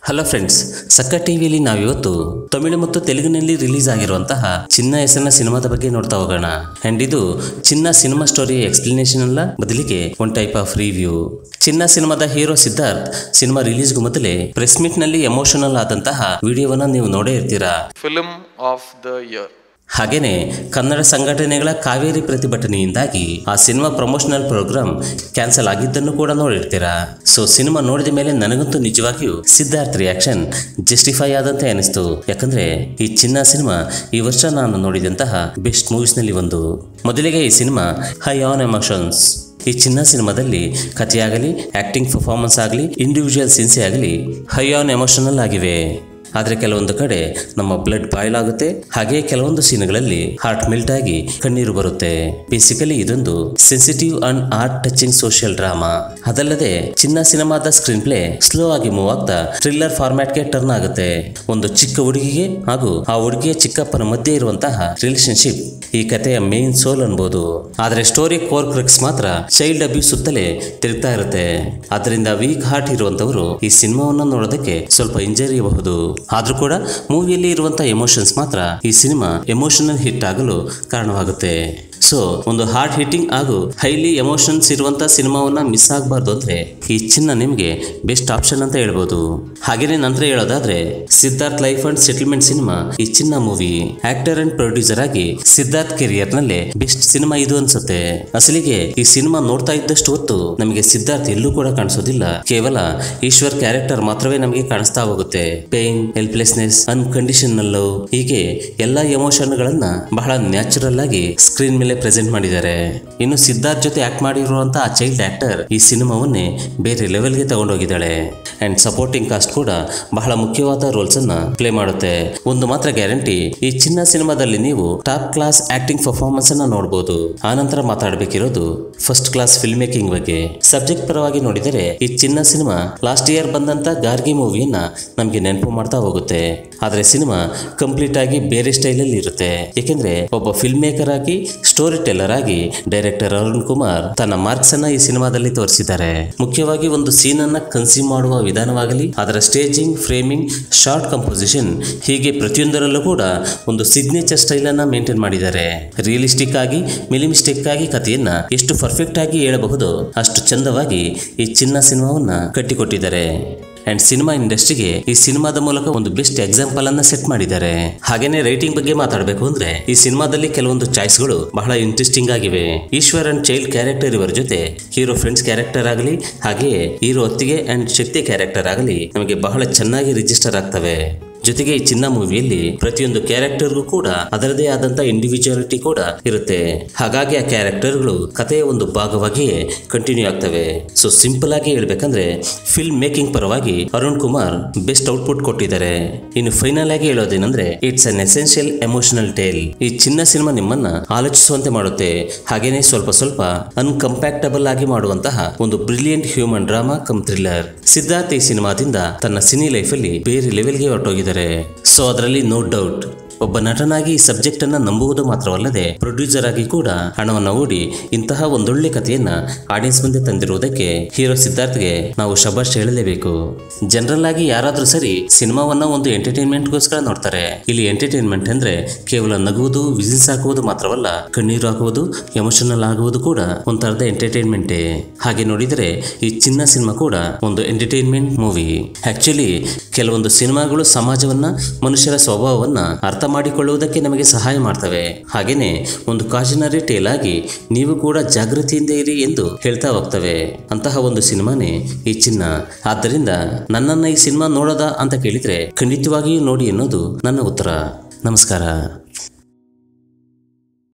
Hello friends, ಸಕ್ಕ ಟಿವಿಯಲ್ಲಿ ನಾವಿವತ್ತು ತಮಿಳು ಮತ್ತು ತೆಲುಗಿನಲ್ಲಿ ರಿಲೀಸ್ ಆಗಿರುವಂತಹ ಚಿನ್ನ ಹೆಸರಿನ ಸಿನಿಮಾದ ಬಗ್ಗೆ ನೋಡ್ತಾ ಹೋಗೋಣ. ಅಂಡ್ ಇದು ಚಿನ್ನ ಸಿನಿಮಾ ಸ್ಟೋರಿ ಎಕ್ಸ್ಪ್ಲನೇಷನ್ ಅಲ್ಲ, ಬದಲಿಗೆ ಒನ್ ಟೈಪ್ ಆಫ್ ರಿವ್ಯೂ. ಚಿನ್ನ ಸಿನಿಮಾದ ಹೀರೋ ಸಿದ್ಧಾರ್ಥ್ ಸಿನಿಮಾ ರಿಲೀಸ್ಗೂ ಮೊದಲೇ ಪ್ರೆಸ್ ಮೀಟ್ ನಲ್ಲಿ ಎಮೋಷನಲ್ ಆದಂತಹ ವಿಡಿಯೋವನ್ನ ನೀವು ನೋಡೇ ಇರ್ತೀರಾ. Film of the year. ಹಾಗೇನೆ ಕನ್ನಡ ಸಂಘಟನೆಗಳ ಕಾವೇರಿ ಪ್ರತಿಭಟನೆಯಿಂದಾಗಿ ಆ ಸಿನಿಮಾ ಪ್ರಮೋಷನಲ್ ಪ್ರೋಗ್ರಾಮ್ ಕ್ಯಾನ್ಸಲ್ ಆಗಿದ್ದನ್ನು ಕೂಡ ನೋಡಿರ್ತೀರಾ. ಸೊ ಸಿನಿಮಾ ನೋಡಿದ ಮೇಲೆ ನನಗಂತೂ ನಿಜವಾಗಿಯೂ ಸಿದ್ಧಾರ್ಥ್ ರಿಯಾಕ್ಷನ್ ಜಸ್ಟಿಫೈ ಆದಂತೆ ಅನಿಸ್ತು. ಯಾಕಂದ್ರೆ ಈ ಚಿನ್ನ ಸಿನಿಮಾ ಈ ವರ್ಷ ನಾನು ನೋಡಿದಂತಹ ಬೆಸ್ಟ್ ಮೂವೀಸ್ ನಲ್ಲಿ ಒಂದು. ಮೊದಲಿಗೆ ಈ ಸಿನಿಮಾ ಹೈ ಆನ್ ಎಮೋಷನ್ಸ್. ಈ ಚಿನ್ನ ಸಿನಿಮಾದಲ್ಲಿ ಕಥೆಯಾಗಲಿ, ಆಕ್ಟಿಂಗ್ ಪರ್ಫಾರ್ಮೆನ್ಸ್ ಆಗಲಿ, ಇಂಡಿವಿಜುವಲ್ ಸೀನ್ಸೇ ಆಗಲಿ ಹೈ ಆನ್ ಎಮೋಷನಲ್ ಆಗಿವೆ. ಆದರೆ ಕೆಲವೊಂದು ಕಡೆ ನಮ್ಮ ಬ್ಲಡ್ ಬಾಯ್ಲ್ ಆಗುತ್ತೆ, ಹಾಗೆ ಕೆಲವೊಂದು ಸೀನ್ಗಳಲ್ಲಿ ಹಾರ್ಟ್ ಮೆಲ್ಟ್ ಆಗಿ ಕಣ್ಣೀರು ಬರುತ್ತೆ. ಬೇಸಿಕಲಿ ಇದೊಂದು sensitive and heart touching social drama. ಅದಲ್ಲದೆ ಚಿನ್ನ ಸಿನಿಮಾದ ಸ್ಕ್ರೀನ್ ಪ್ಲೇ ಸ್ಲೋ ಆಗಿ ಮೂವ್ ಆಗ್ತಾ ಥ್ರಿಲ್ಲರ್ ಫಾರ್ಮ್ಯಾಟ್ಗೆ ಟರ್ನ್ ಆಗುತ್ತೆ. ಒಂದು ಚಿಕ್ಕ ಹುಡುಗಿಗೆ ಹಾಗೂ ಆ ಹುಡುಗಿಯ ಚಿಕ್ಕಪ್ಪನ ಮಧ್ಯೆ ಇರುವಂತಹ ರಿಲೇಶನ್ಶಿಪ್ ಈ ಕಥೆಯ ಮೇನ್ ಸೋಲ್ ಅನ್ಬೋದು. ಆದ್ರೆ ಸ್ಟೋರಿ ಕೋರ್ ಕ್ರಕ್ಸ್ ಮಾತ್ರ ಚೈಲ್ಡ್ ಅಬ್ಯೂಸ್ ಸುತ್ತಲೇ ತಿರುಗ್ತಾ ಇರುತ್ತೆ. ಅದರಿಂದ ವೀಕ್ ಹಾರ್ಟ್ ಇರುವಂತವರು ಈ ಸಿನಿಮಾವನ್ನು ನೋಡೋದಕ್ಕೆ ಸ್ವಲ್ಪ ಹಿಂಜರಿಯಬಹುದು. ಆದ್ರೂ ಕೂಡ ಮೂವಿಯಲ್ಲಿ ಇರುವಂತಹ ಎಮೋಷನ್ಸ್ ಮಾತ್ರ ಈ ಸಿನಿಮಾ ಎಮೋಷನಲ್ ಹಿಟ್ ಆಗಲು ಕಾರಣವಾಗುತ್ತೆ. ಸೊ ಒಂದು ಹಾರ್ಟ್ ಹಿಟ್ಟಿಂಗ್ ಹಾಗೂ ಹೈಲಿ ಎಮೋಷನ್ಸ್ ಇರುವಂತಹ ಸಿನಿಮಾವನ್ನ ಮಿಸ್ ಆಗಬಾರ್ದು ಅಂದ್ರೆ ಈ ಚಿನ್ನ ನಿಮಗೆ ಬೆಸ್ಟ್ ಆಪ್ಷನ್ ಅಂತ ಹೇಳ್ಬೋದು. ಹಾಗೇನೆ ನಂತರ ಹೇಳೋದಾದ್ರೆ Siddharth life and settlement cinema ಈ ಚಿನ್ನ ಮೂವಿ. ಆಕ್ಟರ್ ಅಂಡ್ ಪ್ರೊಡ್ಯೂಸರ್ ಆಗಿ ಸಿದ್ಧಾರ್ಥ್ ಕೆರಿಯರ್ ನಲ್ಲೇ ಬೆಸ್ಟ್ ಸಿನಿಮಾ ಇದು ಅನ್ಸುತ್ತೆ. ಅಸಲಿಗೆ ಈ ಸಿನಿಮಾ ನೋಡ್ತಾ ಇದ್ದಷ್ಟು ಹೊತ್ತು ನಮಗೆ ಸಿದ್ಧಾರ್ಥ್ ಎಲ್ಲೂ ಕೂಡ ಕಾಣಿಸೋದಿಲ್ಲ. ಕೇವಲ ಈಶ್ವರ್ ಕ್ಯಾರೆಕ್ಟರ್ ಮಾತ್ರವೇ ನಮಗೆ ಕಾಣಿಸ್ತಾ ಹೋಗುತ್ತೆ. ಪೇನ್, ಹೆಲ್ಪ್ಲೆಸ್ನೆಸ್, ಅನ್ಕಂಡೀಷನಲ್ ಲವ್, ಹೀಗೆ ಎಲ್ಲಾ ಎಮೋಷನ್ ಗಳನ್ನ ಬಹಳ ನ್ಯಾಚುರಲ್ ಆಗಿ ಸ್ಕ್ರೀನ್ ಮೇಲೆ ಪ್ರೆಸೆಂಟ್ ಮಾಡಿದ್ದಾರೆ. ಇನ್ನು ಸಿದ್ಧಾರ್ಥ್ ಜೊತೆ ಆಕ್ಟ್ ಮಾಡಿರುವಂತಹ ಆ ಚೈಲ್ಡ್ ಆಕ್ಟರ್ ಈ ಸಿನಿಮಾವನ್ನೇ ಬೇರೆ ಲೆವೆಲ್ಗೆ ತಗೊಂಡೋಗಿದ್ದಾಳೆ. ಅಂಡ್ ಸಪೋರ್ಟಿಂಗ್ ಕಾಸ್ಟ್ ಕೂಡ ಬಹಳ ಮುಖ್ಯವಾದ ರೋಲ್ಸ್ ಅನ್ನ ಪ್ಲೇ ಮಾಡುತ್ತೆ. ಒಂದು ಮಾತ್ರ ಗ್ಯಾರಂಟಿ, ಈ ಚಿನ್ನ ಸಿನಿಮಾದಲ್ಲಿ ನೀವು ಟಾಪ್ ಕ್ಲಾಸ್ ಆಕ್ಟಿಂಗ್ ಪರ್ಫಾರ್ಮೆನ್ಸ್ ಅನ್ನ ನೋಡಬಹುದು. ಆನಂತರ ಮಾತಾಡಬೇಕಿರೋದು ಫಸ್ಟ್ ಕ್ಲಾಸ್ ಫಿಲ್ಮ್ ಮೇಕಿಂಗ್ ಬಗ್ಗೆ. ಸಬ್ಜೆಕ್ಟ್ ಪರವಾಗಿ ನೋಡಿದರೆ ಈ ಚಿನ್ನ ಸಿನಿಮಾ ಲಾಸ್ಟ್ ಇಯರ್ ಬಂದಂತ ಗಾರ್ಗಿ ಮೂವಿಯನ್ನ ನಮ್ಗೆ ನೆನಪು ಮಾಡ್ತಾ ಹೋಗುತ್ತೆ. ಆದ್ರೆ ಸಿನಿಮಾ ಕಂಪ್ಲೀಟ್ ಆಗಿ ಬೇರೆ ಸ್ಟೈಲ್ ಅಲ್ಲಿ ಇರುತ್ತೆ. ಯಾಕೆಂದ್ರೆ ಒಬ್ಬ ಫಿಲ್ಮ್ ಮೇಕರ್ ಆಗಿ, ಸ್ಟೋರಿ ಟೆಲ್ಲರ್ ಆಗಿ ಡೈರೆಕ್ಟರ್ ಅರುಣ್ ಕುಮಾರ್ ತನ್ನ ಮಾರ್ಕ್ಸ್ ಅನ್ನ ಈ ಸಿನಿಮಾದಲ್ಲಿ ತೋರಿಸಿದ್ದಾರೆ. ಮುಖ್ಯವಾಗಿ ಒಂದು ಸೀನ್ ಅನ್ನ ಕನ್ಸ್ಯೂಮ್ ಮಾಡುವ ವಿಧಾನವಾಗಲಿ, ಅದರ ಸ್ಟೇಜಿಂಗ್, ಫ್ರೇಮಿಂಗ್, ಶಾರ್ಟ್ ಕಂಪೋಸಿಷನ್, ಹೀಗೆ ಪ್ರತಿಯೊಂದರಲ್ಲೂ ಕೂಡ ಒಂದು ಸಿಗ್ನೇಚರ್ ಸ್ಟೈಲ್ ಅನ್ನ ಮೇಂಟೈನ್ ಮಾಡಿದ್ದಾರೆ. ರಿಯಲಿಸ್ಟಿಕ್ ಆಗಿ, ಮಿಲಿಮಿಸ್ಟಿಕ್ ಆಗಿ ಕಥೆಯನ್ನ ಎಷ್ಟು ಪರ್ಫೆಕ್ಟ್ ಆಗಿ ಹೇಳಬಹುದು ಅಷ್ಟು ಚಂದವಾಗಿ ಈ ಚಿನ್ನ ಸಿನಿಮಾವನ್ನ ಕಟ್ಟಿಕೊಟ್ಟಿದ್ದಾರೆ. ಅಂಡ್ ಸಿನಿಮಾ ಇಂಡಸ್ಟ್ರಿಗೆ ಈ ಸಿನಿಮಾದ ಮೂಲಕ ಒಂದು ಬೆಸ್ಟ್ ಎಕ್ಸಾಂಪಲ್ ಅನ್ನ ಸೆಟ್ ಮಾಡಿದ್ದಾರೆ. ಹಾಗೇನೆ ರೈಟಿಂಗ್ ಬಗ್ಗೆ ಮಾತಾಡಬೇಕು ಅಂದ್ರೆ ಈ ಸಿನಿಮಾದಲ್ಲಿ ಕೆಲವೊಂದು ಚಾಯ್ಸ್ಗಳು ಬಹಳ ಇಂಟ್ರೆಸ್ಟಿಂಗ್ ಆಗಿವೆ. ಈಶ್ವರ್ ಅಂಡ್ ಚೈಲ್ಡ್ ಕ್ಯಾರೆಕ್ಟರ್ ಇವರ ಜೊತೆ ಹೀರೋ ಫ್ರೆಂಡ್ಸ್ ಕ್ಯಾರೆಕ್ಟರ್ ಆಗಲಿ, ಹಾಗೆ ಹೀರೋ ಅತ್ತಿಗೆ ಅಂಡ್ ಶಕ್ತಿ ಕ್ಯಾರೆಕ್ಟರ್ ಆಗಲಿ ನಮಗೆ ಬಹಳ ಚೆನ್ನಾಗಿ ರಿಜಿಸ್ಟರ್ ಆಗ್ತವೆ. ಜೊತೆಗೆ ಈ ಚಿನ್ನ ಮೂವಿಯಲ್ಲಿ ಪ್ರತಿಯೊಂದು ಕ್ಯಾರೆಕ್ಟರ್ಗೂ ಕೂಡ ಅದರದೇ ಆದಂತ ಇಂಡಿವಿಜುವಾಲಿಟಿ ಕೂಡ ಇರುತ್ತೆ. ಹಾಗಾಗಿ ಆ ಕ್ಯಾರೆಕ್ಟರ್ಗಳು ಕಥೆಯ ಒಂದು ಭಾಗವಾಗಿಯೇ ಕಂಟಿನ್ಯೂ ಆಗ್ತವೆ. ಸೊ ಸಿಂಪಲ್ ಆಗಿ ಹೇಳ್ಬೇಕಂದ್ರೆ ಫಿಲ್ಮ್ ಮೇಕಿಂಗ್ ಪರವಾಗಿ ಅರುಣ್ ಕುಮಾರ್ ಬೆಸ್ಟ್ ಔಟ್ಪುಟ್ ಕೊಟ್ಟಿದ್ದಾರೆ. ಇನ್ನು ಫೈನಲ್ ಆಗಿ ಹೇಳೋದೇನಂದ್ರೆ it's an essential emotional tale. ಈ ಚಿನ್ನ ಸಿನಿಮಾ ನಿಮ್ಮನ್ನ ಆಲೋಚಿಸುವಂತೆ ಮಾಡುತ್ತೆ. ಹಾಗೇನೆ ಸ್ವಲ್ಪ ಅನ್ಕಂಪ್ಯಾಕ್ಟಬಲ್ ಆಗಿ ಮಾಡುವಂತಹ ಒಂದು brilliant human drama cum thriller. Siddharth ಈ ಸಿನಿಮಾದಿಂದ ತನ್ನ ಸಿನಿ ಲೈಫ್ ಅಲ್ಲಿ ಬೇರೆ ಲೆವೆಲ್ಗೆ ಹೊರಟೋಗಿದ್ದಾರೆ. ಸೊ ಅದರಲ್ಲಿ ನೋ ಡೌಟ್. ಒಬ್ಬ ನಟನಾಗಿ ಈ ಸಬ್ಜೆಕ್ಟ್ ಅನ್ನ ನಂಬುವುದು ಮಾತ್ರವಲ್ಲದೆ ಪ್ರೊಡ್ಯೂಸರ್ ಆಗಿ ಕೂಡ ಹಣವನ್ನ ಹೂಡಿ ಇಂತಹ ಒಂದೊಳ್ಳೆ ಕಥೆಯನ್ನ ಆಡಿಯನ್ಸ್ ಮುಂದೆ ತಂದಿರುವುದಕ್ಕೆ ಹೀರೋ ಸಿದ್ಧಾರ್ಥ್ಗೆ ನಾವು ಶಬಾಷ್ ಹೇಳಲೇಬೇಕು. ಜನರಲ್ ಆಗಿ ಯಾರಾದ್ರೂ ಸರಿ ಸಿನಿಮಾವನ್ನ ಒಂದು ಎಂಟರ್ಟೈನ್ಮೆಂಟ್ ಗೋಸ್ಕರ ನೋಡ್ತಾರೆ. ಇಲ್ಲಿ ಎಂಟರ್ಟೈನ್ಮೆಂಟ್ ಅಂದ್ರೆ ಕೇವಲ ನಗುವುದು, ವಿಸಿಲ್ಸ್ ಹಾಕುವುದು ಮಾತ್ರವಲ್ಲ, ಕಣ್ಣೀರು ಹಾಕುವುದು, ಎಮೋಷನಲ್ ಆಗುವುದು ಕೂಡ ಒಂಥರದ ಎಂಟರ್ಟೈನ್ಮೆಂಟೇ. ಹಾಗೆ ನೋಡಿದರೆ ಈ ಚಿನ್ನ ಸಿನಿಮಾ ಕೂಡ ಒಂದು ಎಂಟರ್ಟೈನ್ಮೆಂಟ್ ಮೂವಿ. ಆಕ್ಚುಲಿ ಕೆಲವೊಂದು ಸಿನಿಮಾಗಳು ಸಮಾಜವನ್ನ, ಮನುಷ್ಯರ ಸ್ವಭಾವವನ್ನ ಅರ್ಥ ಮಾಡಿಕೊಳ್ಳುವುದಕ್ಕೆ ನಮಗೆ ಸಹಾಯ ಮಾಡ್ತವೆ. ಹಾಗೇನೆ ಒಂದು ಕಾಷನರಿ ಟೇಲ್ ಆಗಿ ನೀವು ಕೂಡ ಜಾಗೃತಿಯಿಂದ ಇರಿ ಎಂದು ಹೇಳ್ತಾ ಹೋಗ್ತವೆ. ಅಂತಹ ಒಂದು ಸಿನಿಮಾನೇ ಈ ಚಿನ್ನ. ಆದ್ದರಿಂದ ನನ್ನನ್ನ ಈ ಸಿನಿಮಾ ನೋಡೋದಾ ಅಂತ ಕೇಳಿದ್ರೆ ಖಂಡಿತವಾಗಿಯೂ ನೋಡಿ ಎನ್ನುವುದು ನನ್ನ ಉತ್ತರ. ನಮಸ್ಕಾರ.